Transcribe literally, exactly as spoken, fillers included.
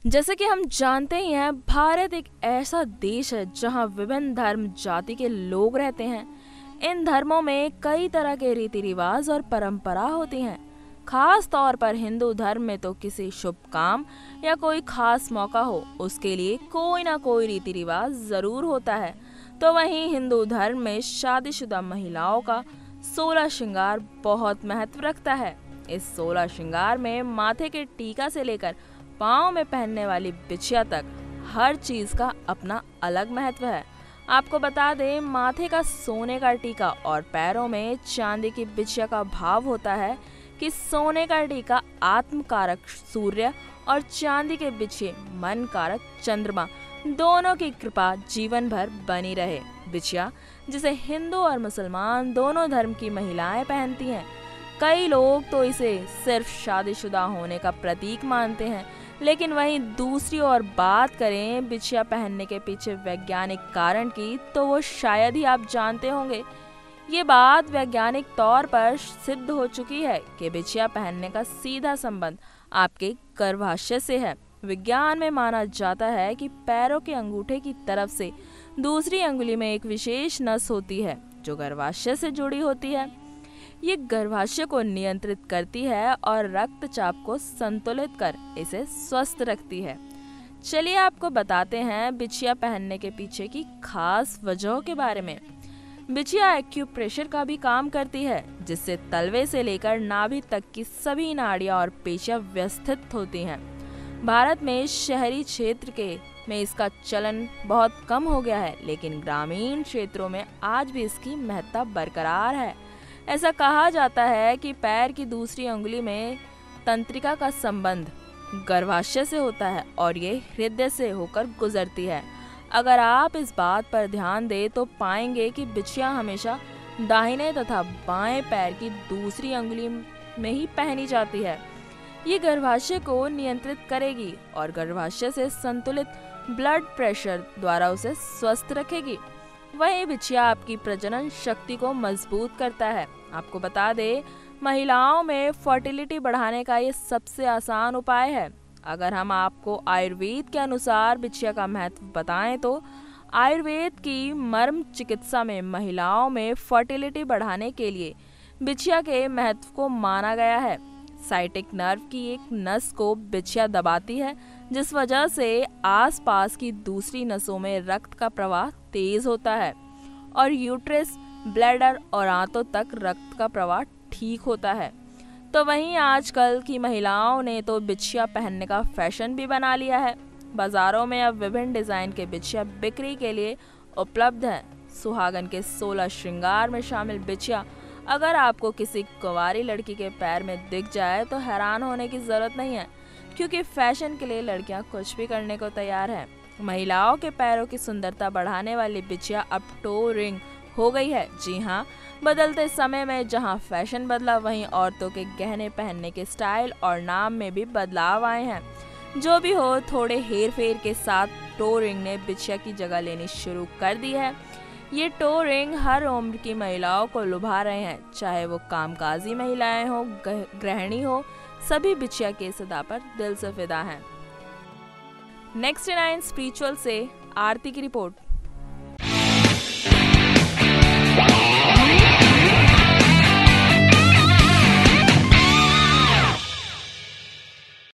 जैसे कि हम जानते ही हैं, भारत एक ऐसा देश है जहां विभिन्न धर्म जाति के लोग रहते हैं। इन धर्मों में कई तरह के रीति रिवाज और परंपरा होती हैं। खास तौर पर हिंदू धर्म में तो किसी शुभ काम या कोई खास मौका हो, उसके लिए कोई ना कोई रीति रिवाज जरूर होता है। तो वहीं हिंदू धर्म में शादीशुदा महिलाओं का सोलह श्रृंगार बहुत महत्व रखता है। इस सोलह श्रृंगार में माथे के टीका से लेकर पाँव में पहनने वाली बिछिया तक हर चीज का अपना अलग महत्व है। आपको बता दें, माथे का सोने का टीका और पैरों में चांदी की बिछिया का भाव होता है कि सोने का टीका आत्म कारक सूर्य और चांदी के बिछिए मन कारक चंद्रमा दोनों की कृपा जीवन भर बनी रहे। बिछिया, जिसे हिंदू और मुसलमान दोनों धर्म की महिलाएं पहनती हैं। कई लोग तो इसे सिर्फ शादीशुदा होने का प्रतीक मानते हैं, लेकिन वहीं दूसरी ओर बात करें बिछिया पहनने के पीछे वैज्ञानिक कारण की, तो वो शायद ही आप जानते होंगे। ये बात वैज्ञानिक तौर पर सिद्ध हो चुकी है कि बिछिया पहनने का सीधा संबंध आपके गर्भाशय से है। विज्ञान में माना जाता है कि पैरों के अंगूठे की तरफ से दूसरी अंगुली में एक विशेष नस होती है जो गर्भाशय से जुड़ी होती है। ये गर्भाशय को नियंत्रित करती है और रक्तचाप को संतुलित कर इसे स्वस्थ रखती है। चलिए आपको बताते हैं बिछिया पहनने के पीछे की खास वजहों के बारे में। बिछिया एक्यूप्रेशर का भी काम करती है, जिससे तलवे से लेकर नाभि तक की सभी नाड़ियां और पेशियां व्यवस्थित होती हैं। भारत में शहरी क्षेत्र के में इसका चलन बहुत कम हो गया है, लेकिन ग्रामीण क्षेत्रों में आज भी इसकी महत्ता बरकरार है। ऐसा कहा जाता है कि पैर की दूसरी उंगली में तंत्रिका का संबंध गर्भाशय से होता है और ये हृदय से होकर गुजरती है। अगर आप इस बात पर ध्यान दें तो पाएंगे कि बिछिया हमेशा दाहिने तथा बाएं पैर की दूसरी उंगली में ही पहनी जाती है। ये गर्भाशय को नियंत्रित करेगी और गर्भाशय से संतुलित ब्लड प्रेशर द्वारा उसे स्वस्थ रखेगी। वही बिछिया आपकी प्रजनन शक्ति को मजबूत करता है। आपको बता दें, महिलाओं में फर्टिलिटी बढ़ाने का ये सबसे आसान उपाय है। अगर हम आपको आयुर्वेद के अनुसार बिछिया का महत्व बताएं तो आयुर्वेद की मर्म चिकित्सा में महिलाओं में फर्टिलिटी बढ़ाने के लिए बिछिया के महत्व को माना गया है। साइटिक नर्व की एक नस को बिछिया दबाती है, जिस वजह से आसपास की दूसरी नसों में रक्त का प्रवाह तेज होता है और यूट्रस, ब्लैडर और आंतों तक रक्त का प्रवाह ठीक होता है। तो वहीं आजकल की महिलाओं ने तो बिछिया पहनने का फैशन भी बना लिया है। बाजारों में अब विभिन्न डिजाइन के बिछिया बिक्री के लिए उपलब्ध है। सुहागन के सोलह श्रृंगार में शामिल बिछिया अगर आपको किसी कुंवारी लड़की के पैर में दिख जाए तो हैरान होने की जरूरत नहीं है, क्योंकि फैशन के लिए लड़कियां कुछ भी करने को तैयार हैं। महिलाओं के पैरों की सुंदरता बढ़ाने वाली बिछिया अब टो रिंग हो गई है। जी हाँ, बदलते समय में जहां फैशन बदला, वहीं औरतों के गहने पहनने के स्टाइल और नाम में भी बदलाव आए हैं। जो भी हो, थोड़े हेर फेर के साथ टो रिंग ने बिछिया की जगह लेनी शुरू कर दी है। ये टो रिंग हर उम्र की महिलाओं को लुभा रहे हैं, चाहे वो कामकाजी महिलाएं हो, गृहिणी हो, सभी बिछिया के सदा पर दिल से फिदा हैं। नेक्स्ट नाइन स्पिरिचुअल से आरती की रिपोर्ट।